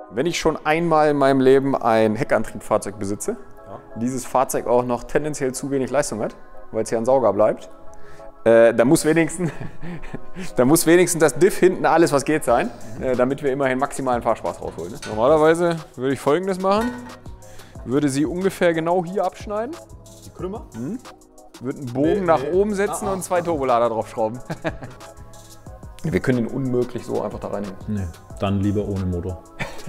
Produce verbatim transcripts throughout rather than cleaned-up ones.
Wenn ich schon einmal in meinem Leben ein Heckantriebfahrzeug besitze, ja. dieses Fahrzeug auch noch tendenziell zu wenig Leistung hat, weil es ja ein Sauger bleibt, äh, da muss wenigstens, da muss wenigstens das Diff hinten alles, was geht, sein, äh, damit wir immerhin maximalen Fahrspaß rausholen. Ne? Normalerweise würde ich Folgendes machen, würde sie ungefähr genau hier abschneiden. Die Krümmer? Mhm. Würde einen Bogen nee, nach nee. oben setzen ah, und zwei Turbolader draufschrauben. Wir können den unmöglich so einfach da reinnehmen. Nee, dann lieber ohne Motor.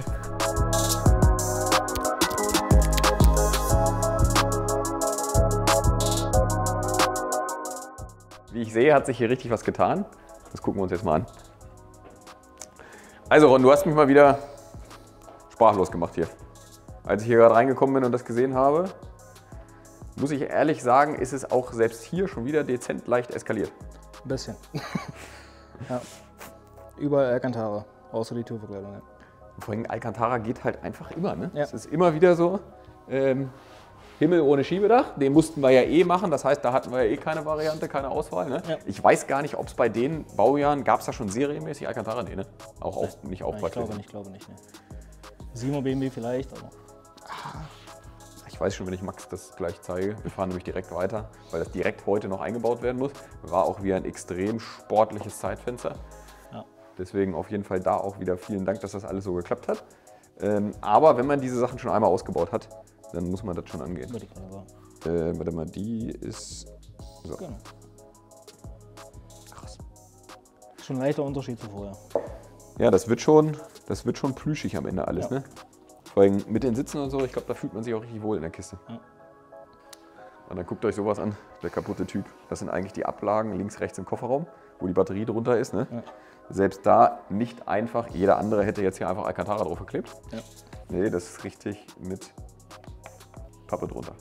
Wie ich sehe, hat sich hier richtig was getan. Das gucken wir uns jetzt mal an. Also Ron, du hast mich mal wieder sprachlos gemacht hier. Als ich hier gerade reingekommen bin und das gesehen habe, muss ich ehrlich sagen, ist es auch selbst hier schon wieder dezent leicht eskaliert. Ein bisschen. Ja. Überall Alcantara, außer die Türverkleidung. Ja. Vor allem Alcantara geht halt einfach immer. Ne? Ja. Es ist immer wieder so, ähm, Himmel ohne Schiebedach, den mussten wir ja eh machen. Das heißt, da hatten wir ja eh keine Variante, keine Auswahl. Ne? Ja. Ich weiß gar nicht, ob es bei den Baujahren, gab es da schon serienmäßig Alcantara? Nee, ne? Auch, auch nicht auch Nein, bei ich glaube Fiat. nicht, glaube nicht. Ne. Simon B M W vielleicht, aber. Ich weiß schon, wenn ich Max das gleich zeige. Wir fahren nämlich direkt weiter, weil das direkt heute noch eingebaut werden muss. War auch wieder ein extrem sportliches Zeitfenster. Ja. Deswegen auf jeden Fall da auch wieder vielen Dank, dass das alles so geklappt hat. Ähm, aber wenn man diese Sachen schon einmal ausgebaut hat, dann muss man das schon angehen. Würde ich mal Äh, warte mal, die ist so. Genau. Krass. Schon ein leichter Unterschied zu vorher. Ja, das wird schon, das wird schon plüschig am Ende alles, Ja. ne? Vor allem mit den Sitzen und so, ich glaube, da fühlt man sich auch richtig wohl in der Kiste. Ja. Und dann guckt euch sowas an, der kaputte Typ. Das sind eigentlich die Ablagen links, rechts im Kofferraum, wo die Batterie drunter ist, ne? Ja. Selbst da nicht einfach, jeder andere hätte jetzt hier einfach Alcantara drauf geklebt. Ja. Nee, das ist richtig mit Pappe drunter.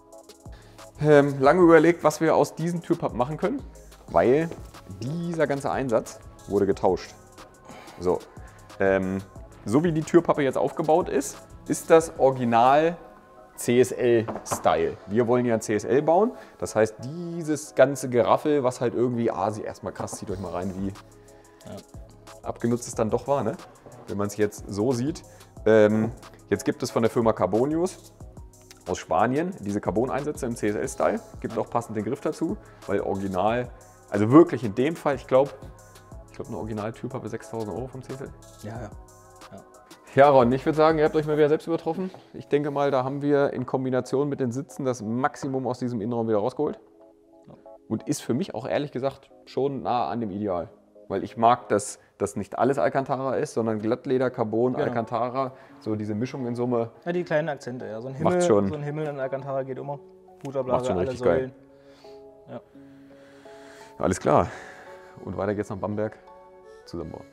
Ähm, lange überlegt, was wir aus diesem Türpapp machen können, weil dieser ganze Einsatz wurde getauscht. So, ähm, so wie die Türpappe jetzt aufgebaut ist, ist das Original C S L-Style. Wir wollen ja C S L bauen, das heißt dieses ganze Geraffel, was halt irgendwie, ah, sie erstmal krass, zieht euch mal rein, wie Ja. abgenutzt es dann doch war, ne? Wenn man es jetzt so sieht. Ähm, jetzt gibt es von der Firma Carbonius aus Spanien diese Carbon-Einsätze im C S L-Style. Gibt auch passend den Griff dazu, weil original, also wirklich in dem Fall, ich glaube, ich glaube eine Original-Türpappe sechstausend Euro vom C S L. Ja, ja. Ja, Ron, ich würde sagen, ihr habt euch mal wieder selbst übertroffen. Ich denke mal, da haben wir in Kombination mit den Sitzen das Maximum aus diesem Innenraum wieder rausgeholt. Und ist für mich auch ehrlich gesagt schon nah an dem Ideal. Weil ich mag, dass das nicht alles Alcantara ist, sondern Glattleder, Carbon, Genau. Alcantara. So diese Mischung in Summe. Ja, die kleinen Akzente, ja. So ein Himmel, Macht's schon. so ein Himmel in Alcantara geht immer. Guter Macht's schon alle richtig Säulen. geil. Alles klar. Und weiter geht's nach Bamberg. Zusammenbauen.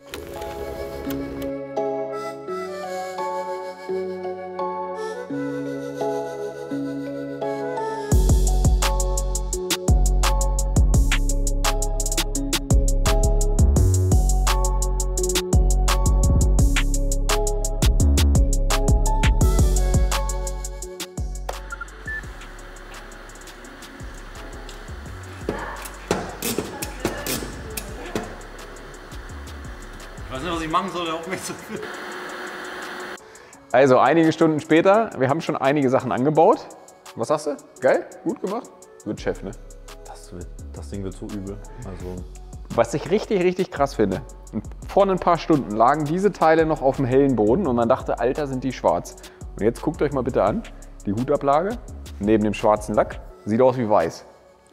Ich weiß nicht, was ich machen soll, auf mich zu filmen. Also einige Stunden später, wir haben schon einige Sachen angebaut. Was sagst du? Geil? Gut gemacht? Wird Chef, ne? Das, wird, das Ding wird so übel. Also, Was ich richtig, richtig krass finde, vor ein paar Stunden lagen diese Teile noch auf dem hellen Boden und man dachte, Alter, sind die schwarz. Und jetzt guckt euch mal bitte an, die Hutablage neben dem schwarzen Lack sieht aus wie weiß.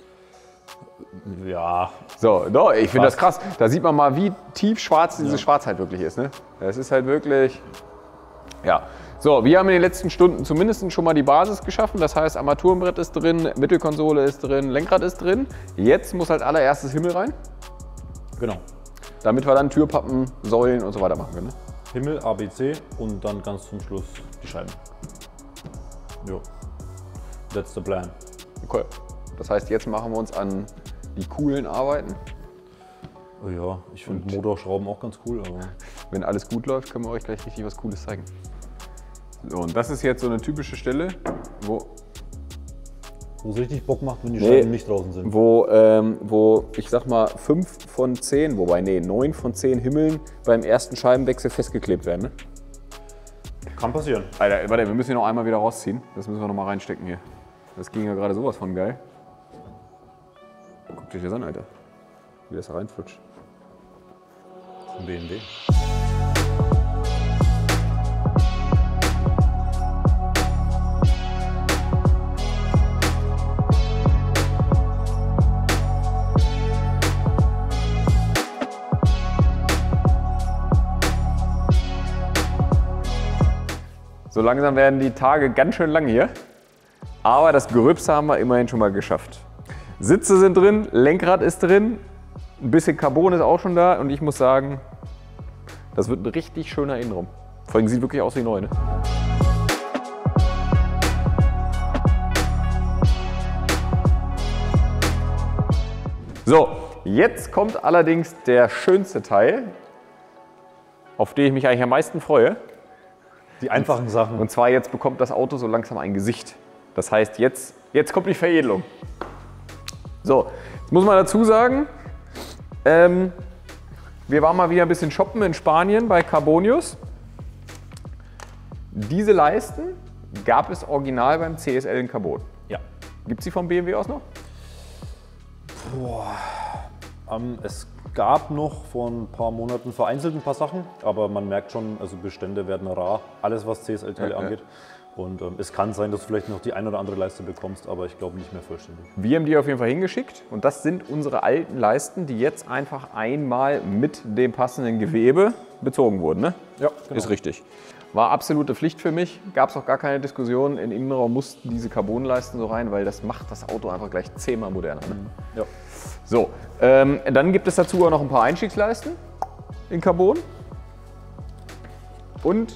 ja, So, doch, ich finde das Krass. krass. Da sieht man mal, wie tief schwarz diese Ja. Schwarzheit wirklich ist. Ne? Das ist halt wirklich, ja. So, wir haben in den letzten Stunden zumindest schon mal die Basis geschaffen. Das heißt, Armaturenbrett ist drin, Mittelkonsole ist drin, Lenkrad ist drin. Jetzt muss halt allererstes Himmel rein, genau. damit wir dann Türpappen, Säulen und so weiter machen können. Ne? Himmel, A B C und dann ganz zum Schluss die Scheiben. Jo. That's the plan. Okay. Das heißt, jetzt machen wir uns an die coolen Arbeiten. Oh ja, ich finde Motorschrauben auch ganz cool, aber Wenn alles gut läuft, können wir euch gleich richtig was Cooles zeigen. So, und das ist jetzt so eine typische Stelle, wo, wo es richtig Bock macht, wenn die Nee. Scheiben nicht draußen sind. wo, ähm, wo ich sag mal, fünf von zehn, wobei nee, neun von zehn Himmeln beim ersten Scheibenwechsel festgeklebt werden. Ne? Kann passieren. Alter, warte, wir müssen hier noch einmal wieder rausziehen. Das müssen wir noch mal reinstecken hier. Das ging ja gerade sowas von geil. Guckt euch das an, Alter. Wie das da reinflutscht. Ein B M W. So langsam werden die Tage ganz schön lang hier. Aber das Gröbste haben wir immerhin schon mal geschafft. Sitze sind drin, Lenkrad ist drin, ein bisschen Carbon ist auch schon da und ich muss sagen, das wird ein richtig schöner Innenraum. Vor allem sieht wirklich aus wie neu, ne? So, jetzt kommt allerdings der schönste Teil, auf den ich mich eigentlich am meisten freue. Die einfachen Sachen. Und zwar jetzt bekommt das Auto so langsam ein Gesicht. Das heißt, jetzt, jetzt kommt die Veredelung. So, jetzt muss man dazu sagen, ähm, wir waren mal wieder ein bisschen shoppen in Spanien bei Carbonius. Diese Leisten gab es original beim C S L in Carbon. Ja. Gibt es die vom B M W aus noch? Boah. Ähm, es gab noch vor ein paar Monaten vereinzelt ein paar Sachen, aber man merkt schon, also Bestände werden rar, alles was C S L-Teile Ja, ja. angeht. Und ähm, es kann sein, dass du vielleicht noch die ein oder andere Leiste bekommst, aber ich glaube nicht mehr vollständig. Wir haben die auf jeden Fall hingeschickt und das sind unsere alten Leisten, die jetzt einfach einmal mit dem passenden Gewebe bezogen wurden. Ne? Ja, genau. Ist richtig. War absolute Pflicht für mich, gab es auch gar keine Diskussion. In Innenraum mussten diese Carbonleisten so rein, weil das macht das Auto einfach gleich zehnmal moderner. Ne? Ja. So, ähm, dann gibt es dazu auch noch ein paar Einstiegsleisten in Carbon. Und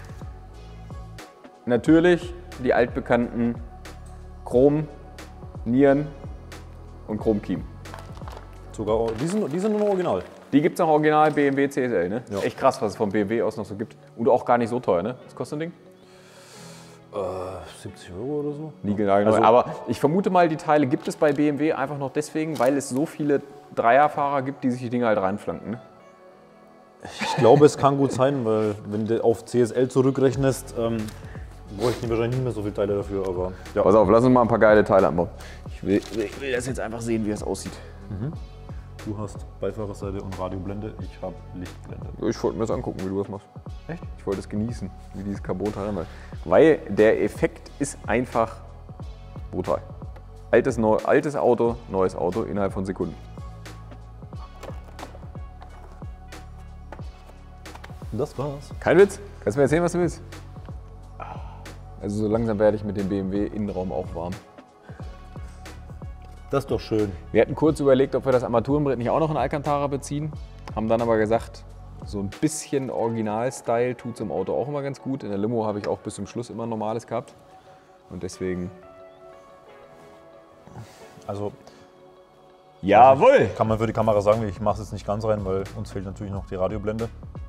natürlich die altbekannten Chrom, Nieren und Chromkiemen. Sogar, die sind, die sind nur original. Die gibt es noch original B M W C S L, ne? Ja. Echt krass, was es vom B M W aus noch so gibt. Und auch gar nicht so teuer, ne? Was kostet ein Ding? Äh, siebzig Euro oder so? Nie genau. Also- Aber ich vermute mal, die Teile gibt es bei B M W einfach noch deswegen, weil es so viele Dreierfahrer gibt, die sich die Dinger halt reinflanken. Ne? Ich glaube, es kann gut sein, weil wenn du auf C S L zurückrechnest, ähm, bräuchten die wahrscheinlich nicht mehr so viele Teile dafür, aber ja. Pass auf, lass uns mal ein paar geile Teile anbauen. Ich will, ich will das jetzt einfach sehen, wie es aussieht. Du hast Beifahrerseite und Radioblende, ich habe Lichtblende. Ich wollte mir das angucken, wie du das machst. Echt? Ich wollte es genießen, wie dieses Carbon-Teil anmacht. Weil der Effekt ist einfach brutal. Altes, neu, altes Auto, neues Auto innerhalb von Sekunden. Und das war's. Kein Witz? Kannst du mir erzählen, was du willst? Also so langsam werde ich mit dem B M W-Innenraum auch warm. Das ist doch schön. Wir hatten kurz überlegt, ob wir das Armaturenbrett nicht auch noch in Alcantara beziehen. Haben dann aber gesagt, so ein bisschen Original-Style tut zum Auto auch immer ganz gut. In der Limo habe ich auch bis zum Schluss immer normales gehabt. Und deswegen... Also Jawohl! kann man für die Kamera sagen, ich mache es jetzt nicht ganz rein, weil uns fehlt natürlich noch die Radioblende.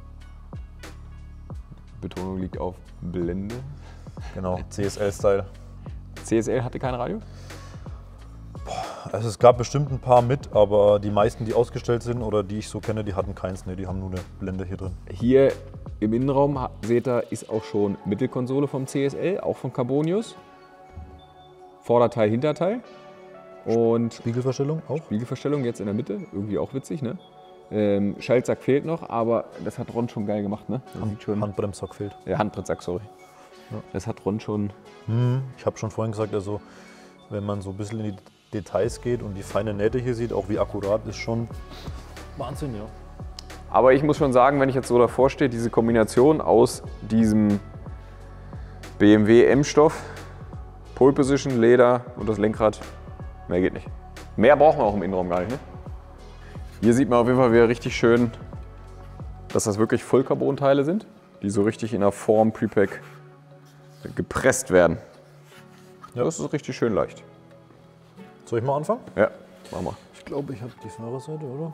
Betonung liegt auf Blende. Genau, C S L-Style. C S L hatte kein Radio? Also es gab bestimmt ein paar mit, aber die meisten, die ausgestellt sind oder die ich so kenne, die hatten keins. Ne, die haben nur eine Blende hier drin. Hier im Innenraum, ha- seht ihr, ist auch schon Mittelkonsole vom C S L, auch von Carbonius. Vorderteil, Hinterteil. Und Spiegelverstellung auch? Spiegelverstellung jetzt in der Mitte, irgendwie auch witzig, ne? Ähm, Schaltsack fehlt noch, aber das hat Ron schon geil gemacht, ne? Das sieht schon, Handbremssack fehlt. ja, Handbremssack, sorry. Ja. Das hat Ron schon. Ich habe schon vorhin gesagt, also wenn man so ein bisschen in die Details geht und die feine Nähte hier sieht, auch wie akkurat, ist schon Wahnsinn, ja. Aber ich muss schon sagen, wenn ich jetzt so davor stehe, diese Kombination aus diesem B M W M-Stoff, Pole Position, Leder und das Lenkrad, mehr geht nicht. Mehr brauchen wir auch im Innenraum gar nicht, ne? Hier sieht man auf jeden Fall wieder richtig schön, dass das wirklich Vollcarbon-Teile sind, die so richtig in der Form Prepack gepresst werden. Ja, das ist richtig schön leicht. Soll ich mal anfangen? Ja, machen wir. Ich glaube, ich habe die Fahrerseite, oder?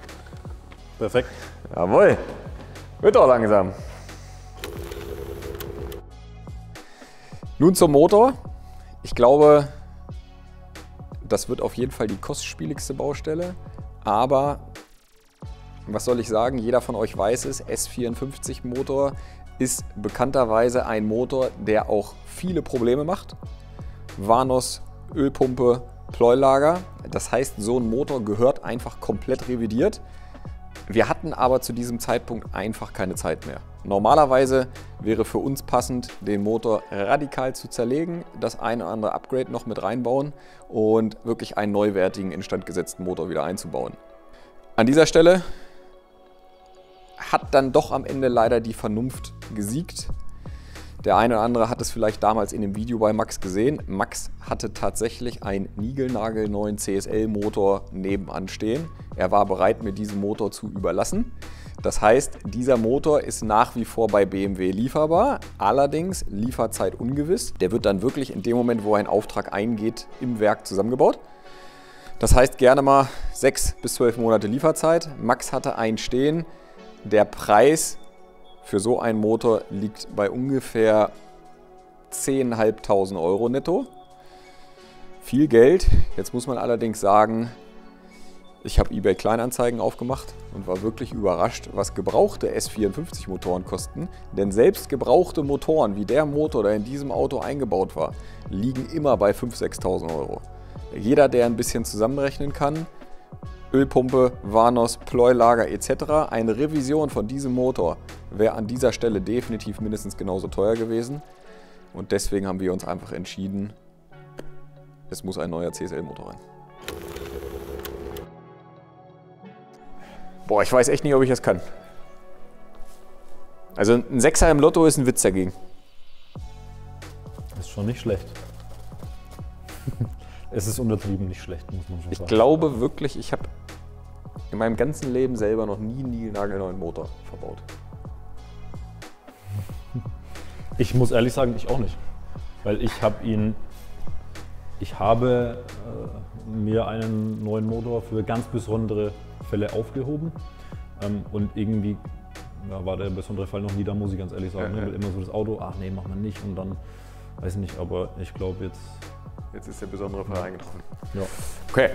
Perfekt. Jawohl. Wird doch langsam. Nun zum Motor. Ich glaube, das wird auf jeden Fall die kostspieligste Baustelle, aber was soll ich sagen, jeder von euch weiß es, S vierundfünfzig Motor ist bekannterweise ein Motor, der auch viele Probleme macht. Vanos, Ölpumpe, Pleuelager. Das heißt, so ein Motor gehört einfach komplett revidiert. Wir hatten aber zu diesem Zeitpunkt einfach keine Zeit mehr. Normalerweise wäre für uns passend, den Motor radikal zu zerlegen, das eine oder andere Upgrade noch mit reinbauen und wirklich einen neuwertigen, instand gesetzten Motor wieder einzubauen. An dieser Stelle hat dann doch am Ende leider die Vernunft gesiegt. Der eine oder andere hat es vielleicht damals in dem Video bei Max gesehen. Max hatte tatsächlich einen niegelnagelneuen C S L-Motor nebenan stehen. Er war bereit, mir diesen Motor zu überlassen. Das heißt, dieser Motor ist nach wie vor bei B M W lieferbar, allerdings Lieferzeit ungewiss. Der wird dann wirklich in dem Moment, wo ein Auftrag eingeht, im Werk zusammengebaut. Das heißt gerne mal sechs bis zwölf Monate Lieferzeit. Max hatte einen stehen. Der Preis für so einen Motor liegt bei ungefähr zehntausendfünfhundert Euro netto. Viel Geld. Jetzt muss man allerdings sagen, ich habe eBay Kleinanzeigen aufgemacht und war wirklich überrascht, was gebrauchte S vierundfünfzig Motoren kosten. Denn selbst gebrauchte Motoren, wie der Motor, der in diesem Auto eingebaut war, liegen immer bei fünftausend, sechstausend Euro. Jeder, der ein bisschen zusammenrechnen kann, Ölpumpe, Vanos, Pleuelager et cetera. Eine Revision von diesem Motor wäre an dieser Stelle definitiv mindestens genauso teuer gewesen. Und deswegen haben wir uns einfach entschieden, es muss ein neuer C S L-Motor rein. Boah, ich weiß echt nicht, ob ich das kann. Also ein Sechser im Lotto ist ein Witz dagegen. Ist schon nicht schlecht. Es ist untertrieben nicht schlecht, muss man schon sagen. Ich glaube wirklich, ich habe in meinem ganzen Leben selber noch nie einen niegelnagelneuen Motor verbaut. Ich muss ehrlich sagen, ich auch nicht. Weil ich habe ihn, ich habe äh, mir einen neuen Motor für ganz besondere Fälle aufgehoben. Ähm, und irgendwie ja, war der besondere Fall noch nie da, muss ich ganz ehrlich sagen. Ja, ne? ja. Weil immer so das Auto, ach nee, machen wir nicht. Und dann, weiß nicht, aber ich glaube jetzt... Jetzt ist der besondere Fall eingetroffen. Ja. Okay.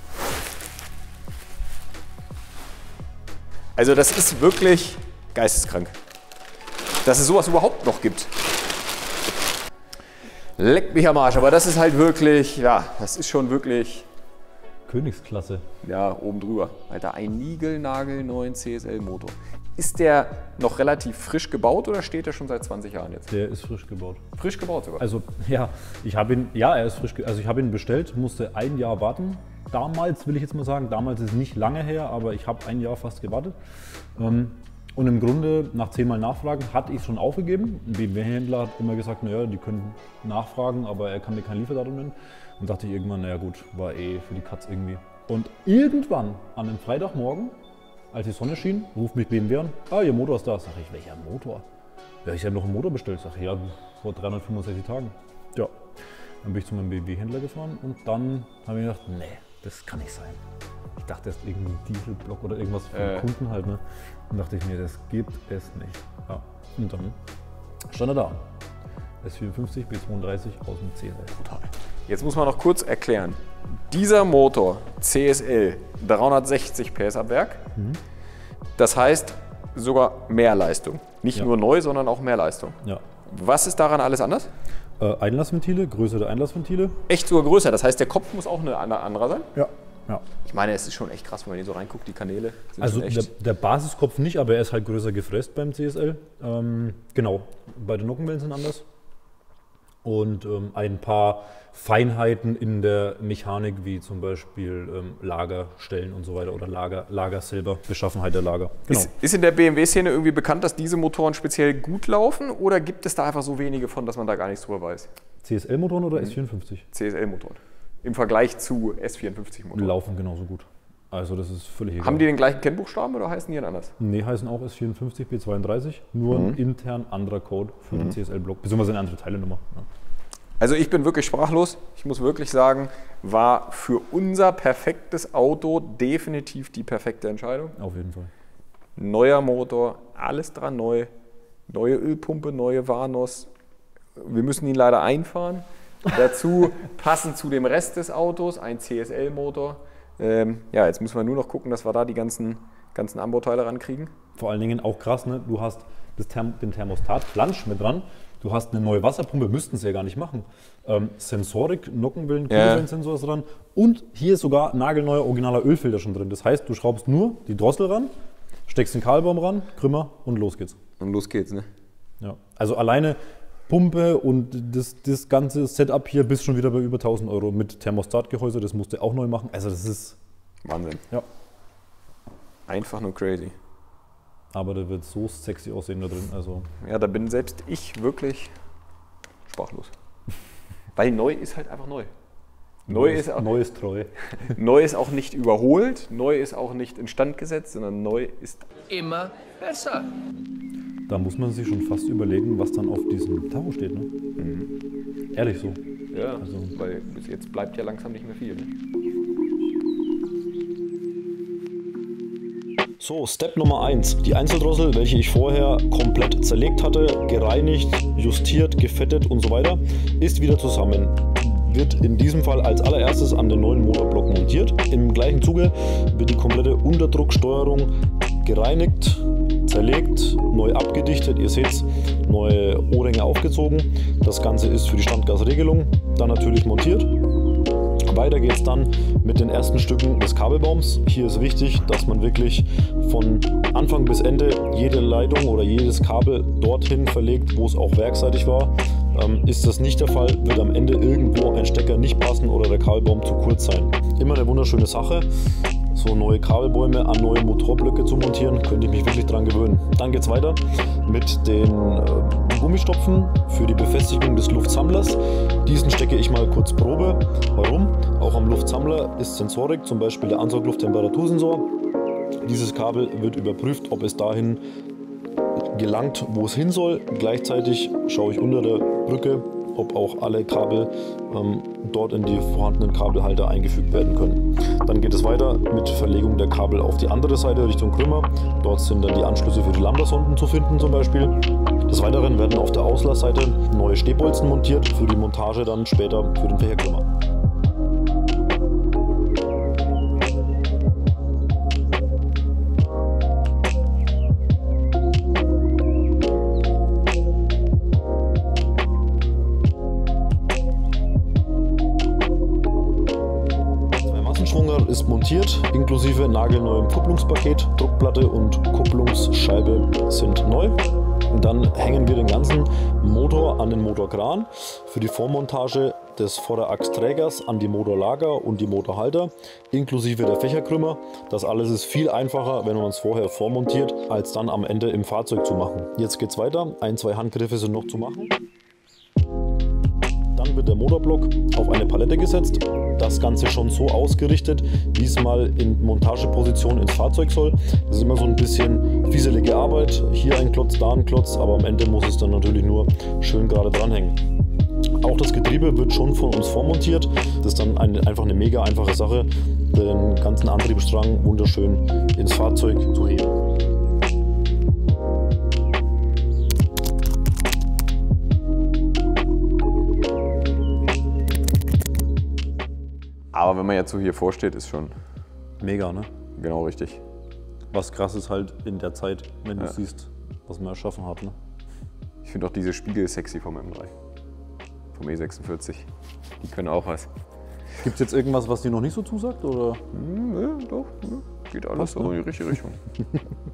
Also das ist wirklich geisteskrank, dass es sowas überhaupt noch gibt. Leck mich am Arsch, aber das ist halt wirklich, ja, das ist schon wirklich... Königsklasse. Ja, oben drüber. Alter, ein niegelnagelneuen C S L-Motor. Ist der noch relativ frisch gebaut oder steht der schon seit zwanzig Jahren jetzt? Der ist frisch gebaut. Frisch gebaut sogar? Also ja, ich habe ihn, ja, er ist frisch, ge also ich habe ihn bestellt, musste ein Jahr warten. Damals will ich jetzt mal sagen, damals ist nicht lange her, aber ich habe ein Jahr fast gewartet. Und im Grunde, nach zehnmal Nachfragen, hatte ich es schon aufgegeben. Ein B M W-Händler hat immer gesagt, naja, die können nachfragen, aber er kann mir kein Lieferdatum nennen. Und dachte ich irgendwann, naja gut, war eh für die Katz irgendwie. Und irgendwann, an einem Freitagmorgen, als die Sonne schien, ruft mich B M W an. Ah, Ihr Motor ist da. Sag ich, welcher Motor? Ja, ich habe noch einen Motor bestellt. Sag ich, ja, vor dreihundertfünfundsechzig Tagen. Ja. Dann bin ich zu meinem B M W-Händler gefahren und dann habe ich gedacht, nee, das kann nicht sein. Ich dachte erst irgendein Dieselblock oder irgendwas für den äh. Kunden halt. Ne? Und dachte ich mir, das gibt es nicht. Ja. Und dann stand er da. S vierundfünfzig B zweiunddreißig aus dem C S L. Total. Jetzt muss man noch kurz erklären. Dieser Motor C S L, dreihundertsechzig P S ab Werk, mhm. Das heißt sogar mehr Leistung. Nicht ja. nur neu, sondern auch mehr Leistung. Ja. Was ist daran alles anders? Äh, Einlassventile, größere Einlassventile. Echt sogar größer, das heißt der Kopf muss auch eine andere sein? Ja. Ja. Ich meine, es ist schon echt krass, wenn man hier so reinguckt, die Kanäle sind Also echt... der, der Basiskopf nicht, aber er ist halt größer gefräst beim C S L. Ähm, genau, bei den Nockenwellen sind anders. Und ähm, ein paar Feinheiten in der Mechanik, wie zum Beispiel ähm, Lagerstellen und so weiter oder Lager, Lager selber, Beschaffenheit der Lager. Genau. Ist, ist in der B M W-Szene irgendwie bekannt, dass diese Motoren speziell gut laufen oder gibt es da einfach so wenige von, dass man da gar nichts drüber weiß? C S L-Motoren oder Mhm. S vierundfünfzig? C S L-Motoren. Im Vergleich zu S vierundfünfzig-Motoren. Laufen genauso gut. Also das ist völlig egal. Haben die den gleichen Kennbuchstaben oder heißen die anders? Nee, heißen auch S vierundfünfzig B zweiunddreißig, nur Mhm. ein intern anderer Code für mhm. den C S L-Block, beziehungsweise eine andere Teilenummer. Ja. Also ich bin wirklich sprachlos. Ich muss wirklich sagen, war für unser perfektes Auto definitiv die perfekte Entscheidung. Auf jeden Fall. Neuer Motor, alles dran neu. Neue Ölpumpe, neue Vanos, wir müssen ihn leider einfahren. Dazu passend zu dem Rest des Autos ein C S L-Motor. Ähm, ja, jetzt müssen wir nur noch gucken, dass wir da die ganzen, ganzen Anbauteile rankriegen. Vor allen Dingen auch krass, ne? Du hast das Therm den Thermostat Flansch mit dran. Du hast eine neue Wasserpumpe, müssten sie ja gar nicht machen. Ähm, Sensorik, Nockenwellen, Kühlwellensensor ist dran. Und hier ist sogar nagelneuer originaler Ölfilter schon drin. Das heißt, du schraubst nur die Drossel ran, steckst den Kahlbaum ran, Krümmer und los geht's. Und los geht's, ne? Ja. Also alleine Pumpe und das, das ganze Setup hier bist schon wieder bei über tausend Euro mit Thermostatgehäuse. Das musst du auch neu machen. Also das ist Wahnsinn. Ja. Einfach nur crazy. Aber der wird so sexy aussehen da drin. Also Ja, da bin selbst ich wirklich sprachlos. Weil neu ist halt einfach neu. Neu ist, auch, neu ist treu. neu ist auch nicht überholt, neu ist auch nicht instand gesetzt, sondern neu ist immer besser. Da muss man sich schon fast überlegen, was dann auf diesem Tacho steht. Ne? Mhm. Ehrlich so. Ja, Also- weil bis jetzt bleibt ja langsam nicht mehr viel. Ne? So, Step Nummer eins. Die Einzeldrossel, welche ich vorher komplett zerlegt hatte, gereinigt, justiert, gefettet und so weiter, ist wieder zusammen. Wird in diesem Fall als allererstes an den neuen Motorblock montiert. Im gleichen Zuge wird die komplette Unterdrucksteuerung gereinigt, zerlegt, neu abgedichtet. Ihr seht, neue O-Ringe aufgezogen. Das Ganze ist für die Standgasregelung dann natürlich montiert. Weiter geht es dann mit den ersten Stücken des Kabelbaums. Hier ist wichtig, dass man wirklich von Anfang bis Ende jede Leitung oder jedes Kabel dorthin verlegt, wo es auch werkseitig war. Ähm, ist das nicht der Fall, wird am Ende irgendwo ein Stecker nicht passen oder der Kabelbaum zu kurz sein. Immer eine wunderschöne Sache, so neue Kabelbäume an neue Motorblöcke zu montieren, könnte ich mich wirklich dran gewöhnen. Dann geht es weiter mit den äh, Gummistopfen für die Befestigung des Luftsammlers. Diesen stecke ich mal kurz Probe. Warum? Auch am Luftsammler ist Sensorik, zum Beispiel der Ansaugluft-Temperatursensor. Dieses Kabel wird überprüft, ob es dahin gelangt, wo es hin soll. Gleichzeitig schaue ich unter der Brücke, ob auch alle Kabel ähm, dort in die vorhandenen Kabelhalter eingefügt werden können. Dann geht es weiter mit Verlegung der Kabel auf die andere Seite Richtung Krümmer. Dort sind dann die Anschlüsse für die Lambda-Sonden zu finden zum Beispiel. Des Weiteren werden auf der Auslassseite neue Stehbolzen montiert für die Montage dann später für den Fächerkrümmer. Ist montiert, inklusive nagelneuem Kupplungspaket, Druckplatte und Kupplungsscheibe sind neu. Und dann hängen wir den ganzen Motor an den Motorkran für die Vormontage des Vorderachsträgers an die Motorlager und die Motorhalter, inklusive der Fächerkrümmer. Das alles ist viel einfacher, wenn man es vorher vormontiert, als dann am Ende im Fahrzeug zu machen. Jetzt geht es weiter, ein, zwei Handgriffe sind noch zu machen. Dann wird der Motorblock auf eine Palette gesetzt. Das Ganze schon so ausgerichtet, wie es mal in Montageposition ins Fahrzeug soll. Das ist immer so ein bisschen fieselige Arbeit. Hier ein Klotz, da ein Klotz, aber am Ende muss es dann natürlich nur schön gerade dranhängen. Auch das Getriebe wird schon von uns vormontiert. Das ist dann eine, einfach eine mega einfache Sache, den ganzen Antriebsstrang wunderschön ins Fahrzeug zu heben. Aber wenn man jetzt so hier vorsteht, ist schon Mega, ne? genau richtig. Was krass ist halt in der Zeit, wenn Ja. du siehst, was man erschaffen hat. Ne? Ich finde auch diese Spiegel sexy vom M drei. Vom E sechsundvierzig. Die können auch was. Gibt es jetzt irgendwas, was dir noch nicht so zusagt? Oder? Hm, ne, doch, ne. Geht alles Passt, so ne? in die richtige Richtung.